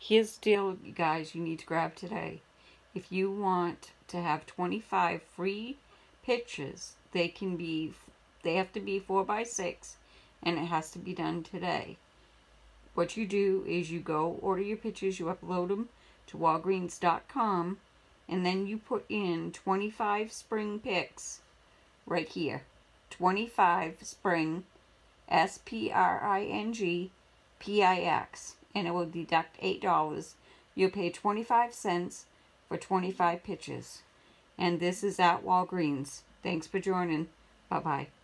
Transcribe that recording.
Here's the deal, you guys, you need to grab today. If you want to have 25 free pictures, they have to be 4x6, and it has to be done today. What you do is you go order your pictures, you upload them to Walgreens.com, and then you put in 25 spring pics right here. 25 spring, SPRING PIX, and it will deduct $8. You'll pay 25 cents for 25 pictures. And this is at Walgreens. Thanks for joining. Bye-bye.